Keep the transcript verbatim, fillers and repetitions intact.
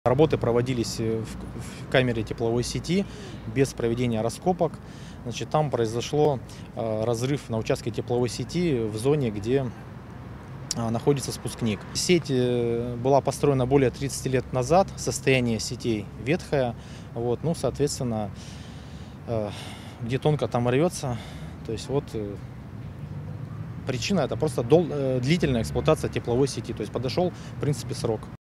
Работы проводились в, в камере тепловой сети без проведения раскопок. Значит, там произошло э, разрыв на участке тепловой сети в зоне, где э, находится спускник. Сеть э, была построена более тридцати лет назад, состояние сетей ветхое, вот, ну, соответственно, э, где тонко, там рвется. То есть вот э, причина — это просто дол, э, длительная эксплуатация тепловой сети, то есть подошел, в принципе, срок.